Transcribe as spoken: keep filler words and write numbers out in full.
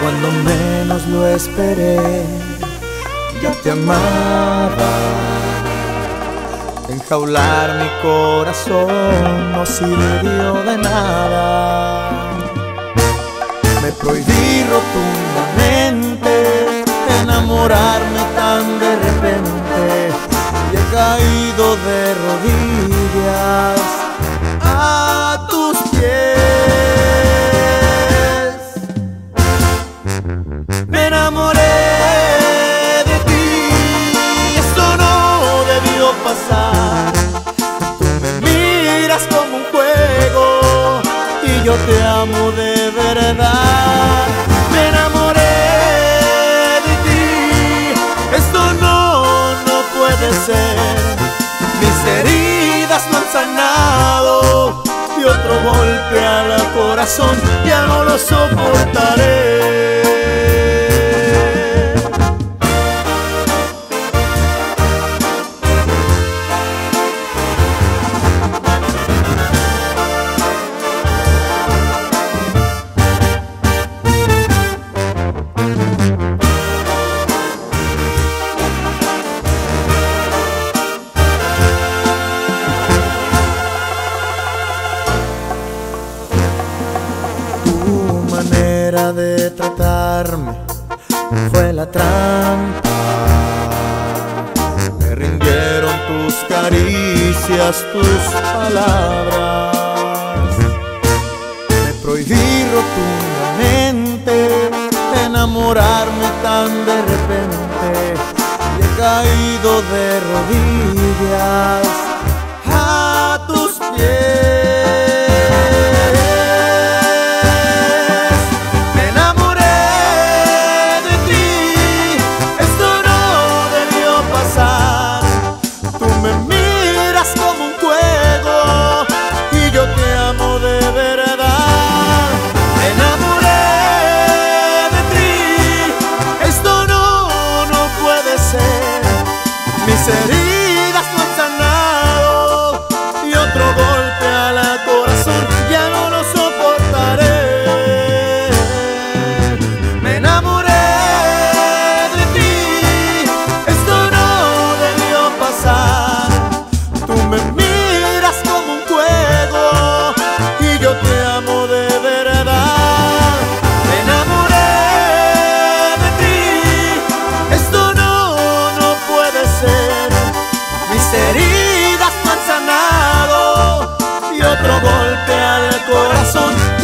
Cuando menos lo esperé, ya te amaba. Enjaular mi corazón no sirvió de nada. Me prohibí rotundamente enamorarme tan de repente, y he caído de rodillas a tus pies. Me enamoré de ti, esto no debió pasar. Tú me miras como un juego y yo te amo de verdad. Me enamoré de ti, esto no, no puede ser. Mis heridas no han sanado y otro golpe al corazón ya no lo soportaré. De tratarme fue la trampa. Me rindieron tus caricias, tus palabras. Me prohibí rotundamente enamorarme tan de repente, y he caído de rodillas a tus pies. Mis heridas no han sanado y otro golpe al corazón ya no lo soportaré. Me enamoré de ti, esto no debió pasar. Tú me miras como un juego y yo te amo de verdad. Me enamoré de ti, esto no, no puede ser. Mis heridas no han sanado y otro golpe al corazón